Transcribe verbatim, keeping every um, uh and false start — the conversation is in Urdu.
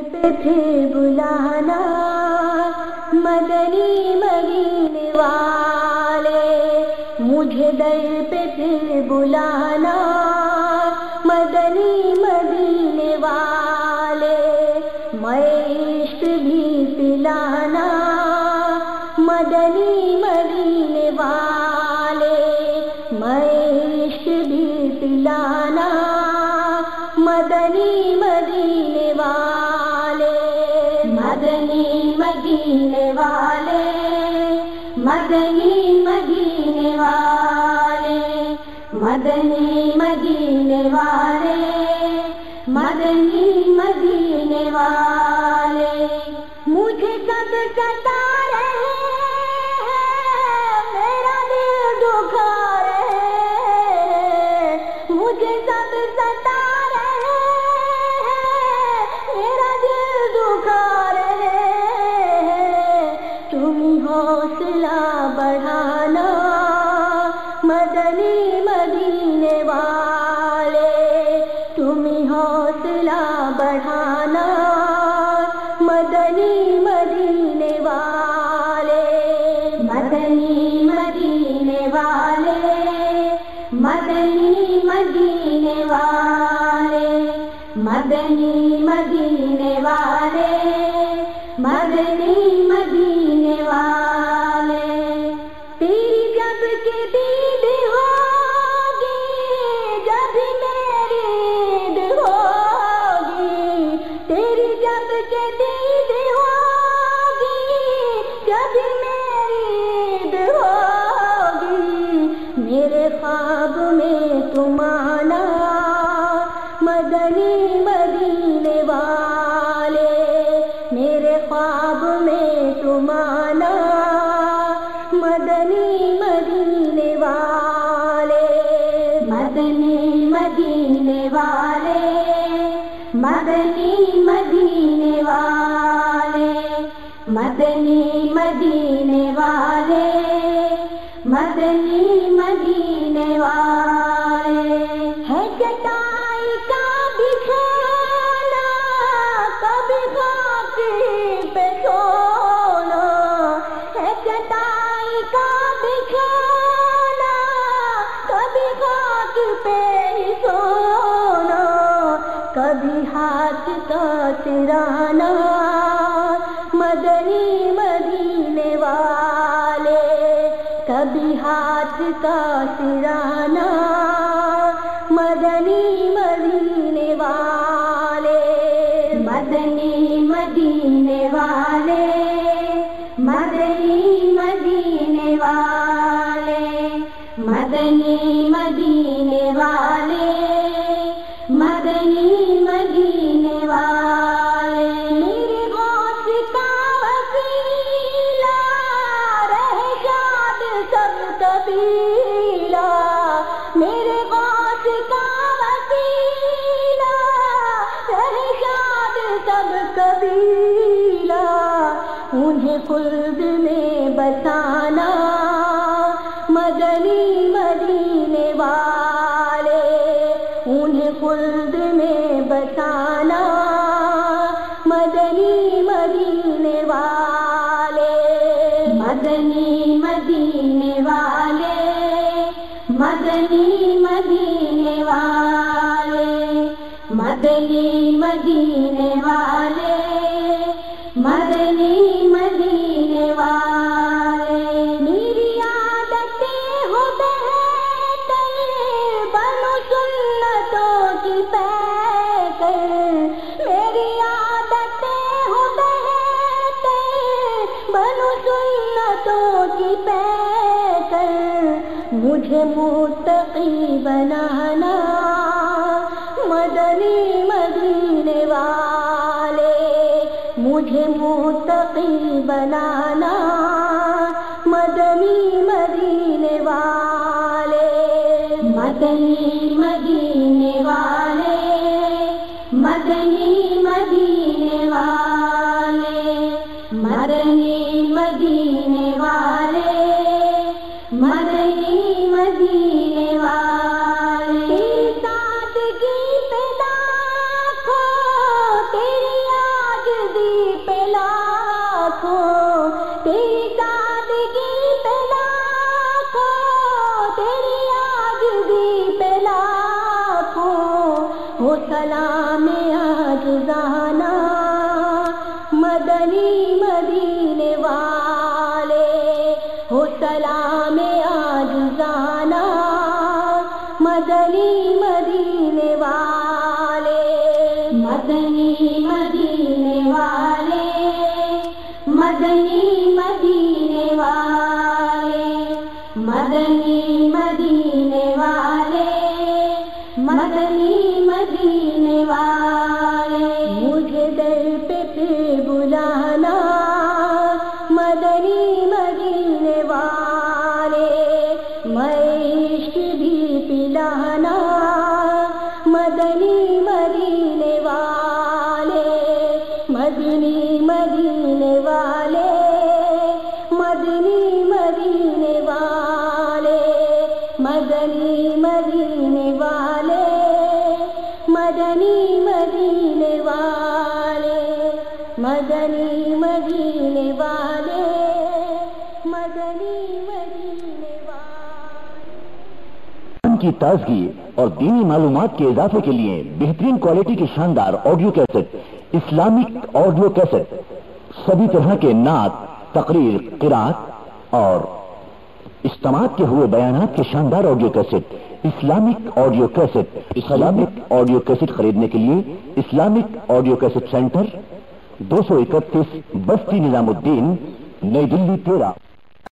پہ پھر بلانا مدنی مدینے والے، مجھے در پہ پھر بلانا مدنی مدینے والے، میں عشق بھی پلانا مدنی مدینے والے، میں عشق بھی پلانا مدنی مدینے والے، مدنی مدینے والے، مدنی مدینے والے، مدنی مدینے والے، مدنی مدینے والے، مجھے سب ستا رہے ہیں، میرا دل دکھا رہے ہیں، مجھے سب ستا رہے ہیں، میرا دل دکھا رہے ہیں، تم حوصلہ بڑھانا مدنی مدینے والے، تم حوصلہ بڑھانا مدنی مدینے والے، مدنی مدینے والے، مدنی مدینے والے، مدنی مدینے والے، مدنی مدینے والے، تیری جب کے دید ہوگی، جب میری عید ہوگی، تیری جب کے دید ہوگی، جب میری عید ہوگی، میرے خواب میں تم آنا مدنی مدینے والے، میرے خواب میں تم آنا مدنی مدینے والے، مدنی مدینے والے، مدنی مدینے والے، مدنی مدینے والے، مدنی مدینے والے، ہے چٹائی کا بچھونا کبھی خاک پہ سونا، ہے چٹائی کا بچھونا کبھی خاک پہ ہی سونا، کبھی ہاتھ کا سرانا مدنی مدینے والے، کبھی ہاتھ کا سرانا مدنی مدینے والے، مدنی مدینے والے، مدنی مدینے والے، مدنی مدینے والے، مدنی مدینے والے، میرے غوث کا وسیلہ رہے شاد سب قبیلہ، میرے غوث کا وسیلہ رہے شاد سب قبیلہ، انہیں خلد میں بسانا مدنی مدینے والے، انہیں خلد میں بسانا مدنی مدینے والے، مدنی مدینے والے، مدنی مدینے والے، مدنی مدینے والے، مدنی مدینے والے، میری عادتیں ہو بہتر بنو سنتوں کی پیکر، میری عادتیں ہو بہتر بنو سنتوں کی پیکر، مجھے متقی بنانا مدنی مدینے والے، مجھے متقی بنانا مدنی مدینے والے، مدنی مدینے والے، مدنی مدینے والے، مدنی مدینے والے، مدنی مدینے والے، تیری سادگی پہ لاکھوں تیری یاد مدنی مدینے والے ہو سلام عاجزانہ مدنی مدینے والے مدنی مدینے والے مدنی مدینے والے مدنی مدینے والے مدنی مدینے والے مجھے در پہ پھر بلانا مدنی مدینے والے میں عشق بھی پلانا مدنی مدینے والے مدنی مدینے والے مدنی مدینے والے مدنی مدینے والے مدنی مدینے والے مدنی مدینے والے مدنی مدینے والے کی تازگی اور دینی معلومات کے اضافے کے لیے بہترین کوالٹی کی شاندار audio cassette Islamic audio cassette سبھی طرح کے نعت تقریر قرات اور اجتماعات کے ہوئے بیانات کے شاندار audio cassette Islamic audio cassette Islamic audio cassette خریدنے کے لیے اسلامک آڈیو کیسٹ سینٹر دو سو اکتیس بستی نظام الدین نئی دلی تیرہ